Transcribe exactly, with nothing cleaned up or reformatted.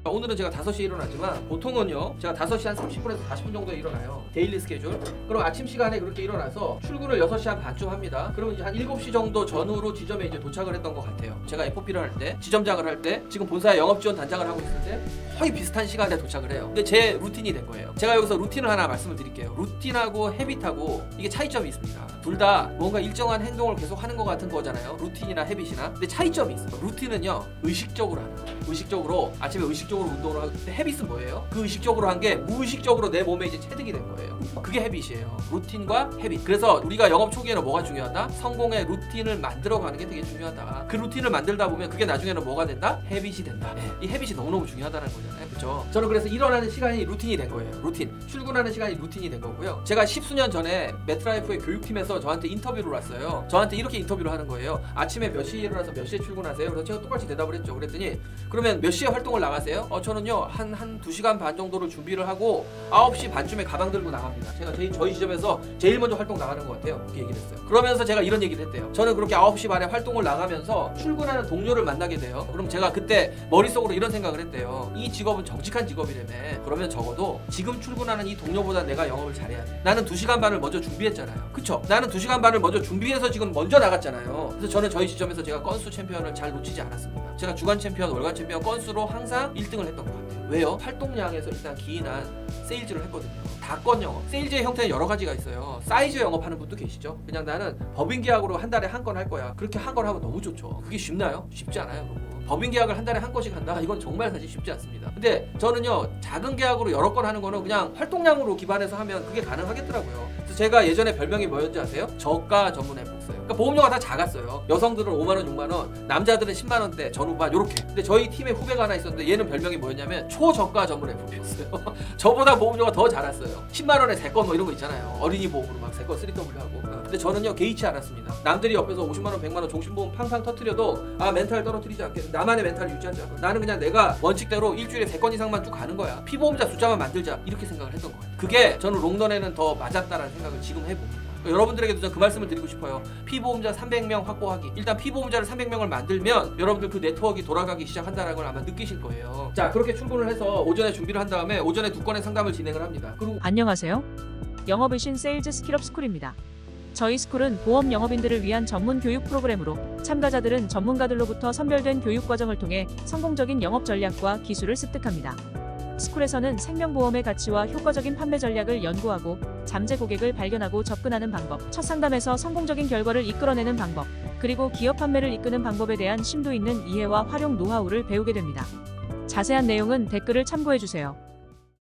오늘은 제가 다섯 시에 일어나지만 보통은요 제가 다섯 시 한 삼십 분에서 사십 분 정도에 일어나요. 데일리 스케줄. 그럼 아침 시간에 그렇게 일어나서 출근을 여섯 시 한 반쯤 합니다. 그러면 이제 한 일곱 시 정도 전후로 지점에 이제 도착을 했던 것 같아요. 제가 에프오피를 할 때, 지점장을 할 때, 지금 본사에 영업지원 단장을 하고 있을 때 거의 비슷한 시간에 도착을 해요. 근데 제 루틴이 된 거예요. 제가 여기서 루틴을 하나 말씀을 드릴게요. 루틴하고 헤빗하고 이게 차이점이 있습니다. 둘 다 뭔가 일정한 행동을 계속 하는 것 같은 거잖아요. 루틴이나 헤빗이나. 근데 차이점이 있어요. 루틴은요 의식적으로 하는 거예요. 의식적으로 아침에 의식적으로 운동을 하고, 근데 헤빗은 뭐예요? 그 의식적으로 한 게 무의식적으로 내 몸에 이제 체득이 된 거예요. 그게 헤빗이에요. 루틴과 헤빗. 그래서 우리가 영업 초기에는 뭐가 중요하다? 성공의 루틴을 만들어가는 게 되게 중요하다. 그 루틴을 만들다 보면 그게 나중에는 뭐가 된다? 헤빗이 된다. 네. 이 헤빗이 너무너무 중요하다는 거잖아요. 그렇죠? 저는 그래서 일어나는 시간이 루틴이 된 거예요. 루틴. 출근하는 시간이 루틴이 된 거고요. 제가 십수년 전에 매트라이프의 교육팀에서 저한테 인터뷰를 왔어요. 저한테 이렇게 인터뷰를 하는 거예요. 아침에 몇 시에 일어나서 몇 시에 출근하세요? 그래서 제가 똑같이 대답을 했죠. 그랬더니 그러면 몇 시에 활동을 나가세요? 어 저는요 한 한 두 시간 반 정도를 준비를 하고 아홉 시 반쯤에 가방 들고 나갑니다. 제가 저희, 저희 지점에서 제일 먼저 활동 나가는 것 같아요. 그렇게 얘기를 했어요. 그러면서 제가 이런 얘기를 했대요. 저는 그렇게 아홉 시 반에 활동을 나가면서 출근하는 동료를 만나게 돼요. 그럼 제가 그때 머릿속으로 이런 생각을 했대요. 이 직업은 정직한 직업이라며. 그러면 적어도 지금 출근하는 이 동료보다 내가 영업을 잘해야 돼. 나는 두 시간 반을 먼저 준비했잖아요. 그쵸? 나는 두 시간 반을 먼저 준비해서 지금 먼저 나갔잖아요. 그래서 저는 저희 지점에서 제가 건수 챔피언을 잘 놓치지 않았습니다. 제가 주간 챔피언, 월간 챔피언 건수로 항상 일 등을 했던 것 같아요. 왜요? 활동량에서 일단 기인한 세일즈를 했거든요. 다건 영업. 세일즈의 형태는 여러 가지가 있어요. 사이즈 영업하는 분도 계시죠. 그냥 나는 법인 계약으로 한 달에 한 건 할 거야. 그렇게 한 건 하면 너무 좋죠. 그게 쉽나요? 쉽지 않아요, 여러분. 법인 계약을 한 달에 한 건씩 한다? 이건 정말 사실 쉽지 않습니다. 근데 저는요 작은 계약으로 여러 건 하는 거는 그냥 활동량으로 기반해서 하면 그게 가능하겠더라고요. 그래서 제가 예전에 별명이 뭐였는지 아세요? 저가 전문 에프옥스예요. 그러니까 보험료가 다 작았어요. 여성들은 오만 원, 육만 원, 남자들은 십만 원대, 전후반 요렇게. 근데 저희 팀에 후배가 하나 있었는데 얘는 별명이 뭐였냐면 초저가 전문 에프옥스였어요. 저보다 보험료가 더 작았어요. 십만 원에 세 건 뭐 이런 거 있잖아요. 어린이 보험으로 막 세 건 쓰리 더블유 하고. 근데 저는요 개의치 않았습니다. 남들이 옆에서 오십만 원, 백만 원 종신보험 팡팡 터트려도 아 멘탈 떨어뜨리지 않게 나만의 멘탈을 유지하지 않고 나는 그냥 내가 원칙대로 일주일에 세 건 이상만 쭉 가는 거야. 피보험자 숫자만 만들자. 이렇게 생각을 했던 거예요. 그게 저는 롱런에는 더 맞았다라는 생각을 지금 해봅니다. 여러분들에게도 저는 그 말씀을 드리고 싶어요. 피보험자 삼백 명 확보하기. 일단 피보험자를 삼백 명을 만들면 여러분들 그 네트워크가 돌아가기 시작한다는 걸 아마 느끼실 거예요. 자, 그렇게 출근을 해서 오전에 준비를 한 다음에 오전에 두 건의 상담을 진행을 합니다. 그리고 안녕하세요. 영업의신 세일즈 스킬업 스쿨입니다. 저희 스쿨은 보험 영업인들을 위한 전문 교육 프로그램으로 참가자들은 전문가들로부터 선별된 교육 과정을 통해 성공적인 영업 전략과 기술을 습득합니다. 스쿨에서는 생명보험의 가치와 효과적인 판매 전략을 연구하고 잠재 고객을 발견하고 접근하는 방법, 첫 상담에서 성공적인 결과를 이끌어내는 방법, 그리고 기업 판매를 이끄는 방법에 대한 심도 있는 이해와 활용 노하우를 배우게 됩니다. 자세한 내용은 댓글을 참고해주세요.